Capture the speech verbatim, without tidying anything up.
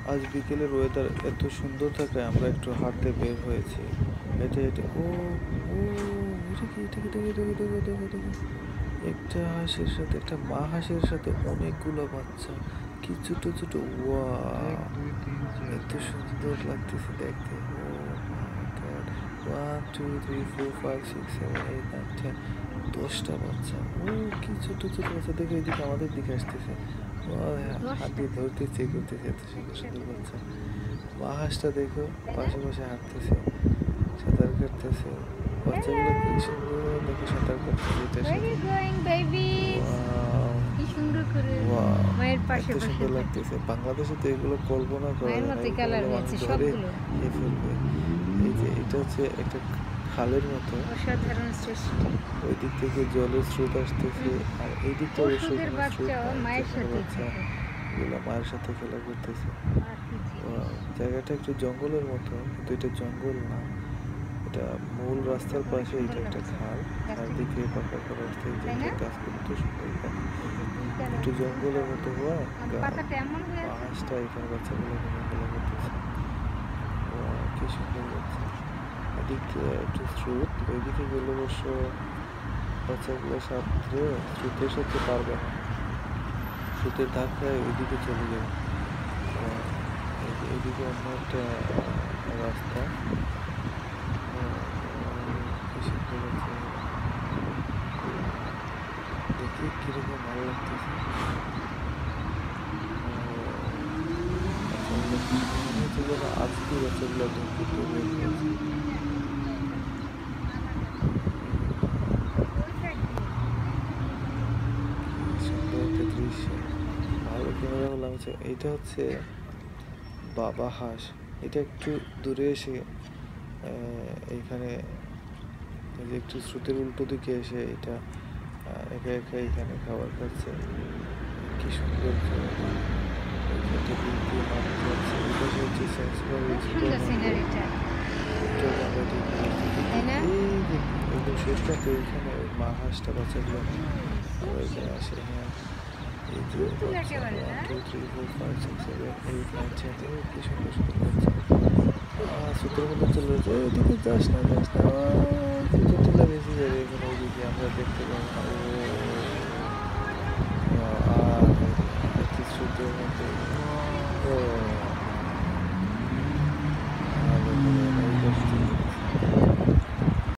আজ বিকেলের ওয়েদার এত সুন্দর থাকায় আমরা একটু হাঁটতে বের হয়েছি। হেঁটে হেঁটে ও ও এটা কি এটা কি দেখো দেখো দেখো দেখো দেখো একটা হাঁসের সাথে একটা মা হাঁসের সাথে অনেকগুলো বাচ্চা, কি ছোট ছোট। ওয়া, এক দুই তিন চার এত পাঁচ সুন্দর ছয় সাত লাগতেছে দেখতে। Oh my god, one two three four five six seven eight nine ten, দশটা বাচ্চা। ও কি ছোট ছোট বাচ্চা, দেখো এদিকে আমাদের দিকে আসতেছে। ও হাত দশটা দিয়ে ধরতেছে করতেছে, এত সুন্দর সুন্দর বাচ্চা। মা হাঁসটা দেখো পাশে পাশে হাঁটতেছে, সাঁতার কাটতেছে। বাচ্চাগুলো কি সুন্দর দেখো সাঁতার কাটতেছে এটার Where সাথে। you going, baby? ওয়াও, কি সুন্দর করে ওয়াও, মায়ের পাশে এত পাশে সুন্দর থাকে। লাগতেছে। বাংলাদেশে তো এগুলো কল্পনা করা মায়ের যায় না, মতোই এরকম কালার হলে মানুষ হয়েছে ধরে সবগুলো। খেয়ে ফেলবে। এই যে এটা হচ্ছে একটা খালের মতো, অসাধারণ সৃষ্টি। ওই দিক থেকে জলের স্রোত আসতেছে, আর এই দিকটা অবশ্যই পশুদের কোনো স্রোত বাচ্চাও নাই, মায়ের যেখানে সাথেই বাচ্চা থাকে। এগুলো মায়ের সাথে খেলা করতেছে। আর কি জিনিস। ওয়াও, জায়গাটা একটু জঙ্গলের মতো, কিন্তু এটা জঙ্গল না, এটা মূল রাস্তার অনেক পাশে। সুন্দর এটা একটা লাগছে খাল, গাছটা চারদিকে পাকা করা রাস্তা। এই যে তাই একটা না? গাছ কত সুন্দর দেখো, এই যে দুইটা একটু জঙ্গলের মতো হওয়া। আর পাতাটা এমন হয়ে আছে। মাছটা এখানে বাচ্চাগুলো এখানে খেলা করতেছে। ওয়াও, কি সুন্দর লাগছে। এদিক দিয়ে একটু স্রোত, ওইদিকে গেলে অবশ্য বাচ্চাগুলো সাঁতরে স্রোতের সাথে পারবে না, স্রোতের ধাক্কায় ওইদিকে চলে যাবে। ওয়াও, এই যে এইদিকে অন্য একটা আহ, রাস্তা। ওয়াও, কি সুন্দর লাগছে এগুলো। দেখি কিরকম ভালো লাগতেছে। ওয়াও, বাচ্চাগুলো কি সুন্দর, মনে হচ্ছে যেন আজকে বাচ্চাগুলো ঘুম থেকে বের হয়েছে। কি সুন্দর একটা দৃশ্য। ভালো ক্যামেরা হলাম। হচ্ছে এটা হচ্ছে বাবা হাঁস। এটা একটু দূরে এসে আহ, এইখানে এই যে একটু স্রোতের উল্টো দিকে এসে এটা আহ, একা একা এখানে খাবার খাচ্ছে। কি সুন্দর জায়গাটা। এই যে একটা দিক দিয়ে মানুষ যাচ্ছে, এই পাশে হচ্ছে সেন্সবাগ খুব সুপার সুন্দর মার্কেট। সিনারিটা একটু আগে আমরা এদিকে আসছি, কিন্তু তাই না? এই যে একদম শেষ প্রান্তে ওইখানে ওই মা হাঁসটা বাচ্চাগুলো নেই। আমরা এখানে আসি, হ্যাঁ। এই যে তুলতুলে বাচ্চা একেবারে ওয়ান না। Two three four five six seven eight nine ten, ও কি সুন্দর সুন্দর বাচ্চা। আহ স্রোতের মধ্যে চলে যাচ্ছে, ওইদিকে যাস না যাস না, আহ, স্রোতের ঠেলা বেশি যাবে এখন, ওইদিকে আমরা দেখতে পাবো না। ও আর একই স্রোতের মধ্যে। ও